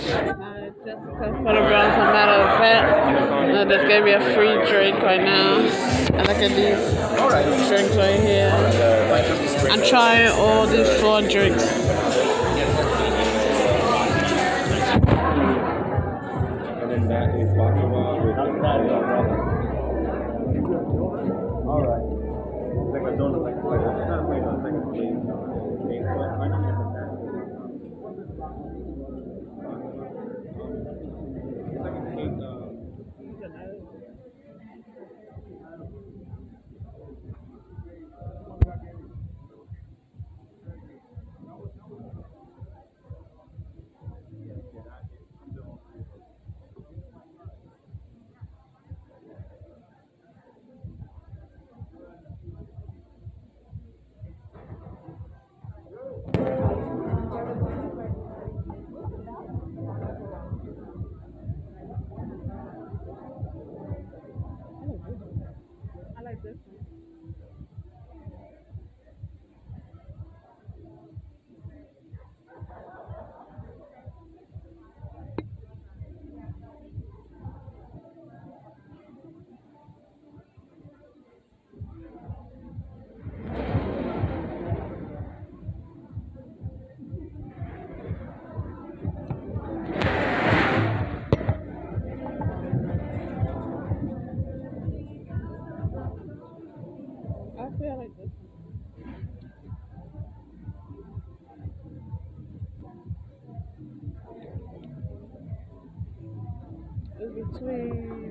Jessica for the bronze, a matter of fact. There's gonna be a free drink right now. And look at these drinks right here. I'm trying all these 4 drinks. And then that is baklava with alright. Like a donut, like a cake. I like this one. Actually, I like this one. It's between